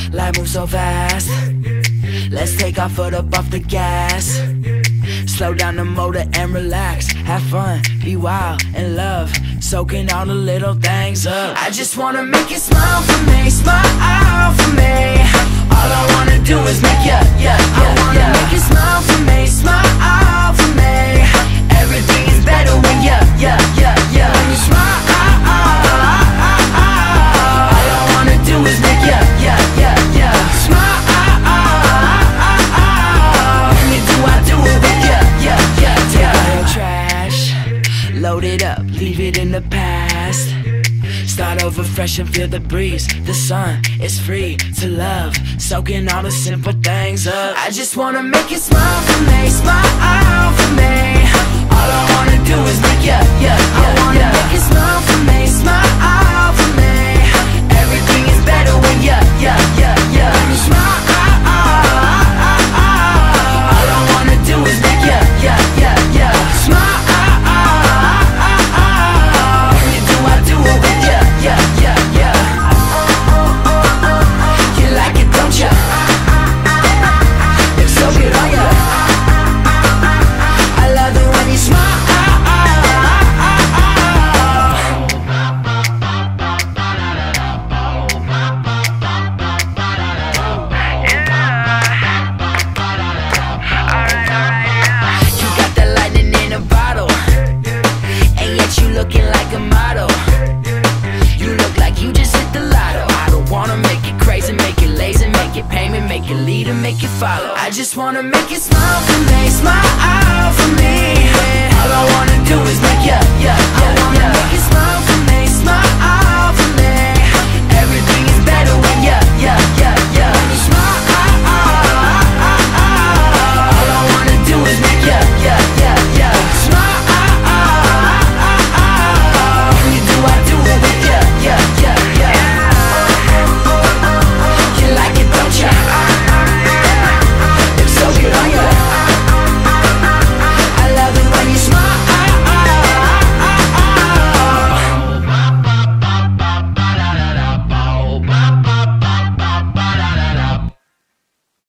Life moves so fast. Let's take our foot up off the gas. Slow down the motor and relax. Have fun, be wild and love, soaking all the little things up. I just wanna make you smile for me, smile for me. All I wanna do is make you, I wanna make you smile for me, smile for me. Everything is better when you, when you smile. All I wanna do is make you, smile. When you do, I do it with you, Take all your trash, load it up, leave it in the past. Start over fresh and feel the breeze. The sun is free to love, soaking all the simple things up. I just wanna make you smile for me, smile for me. All I wanna do is make you, I wanna make you smile for me, smile for me. Everything is better when you, when you smile. All I wanna do is make you, smile. When you do, I do it with you, You like it, don't you? It's so good on you. I love it when you smile. You got that lightning in a bottle, and yet you looking like a model. You look like you just hit the lotto. I don't wanna make it crazy, make it lazy, make it payment, make it lead and make it follow. I just wanna make you smile for me, smile.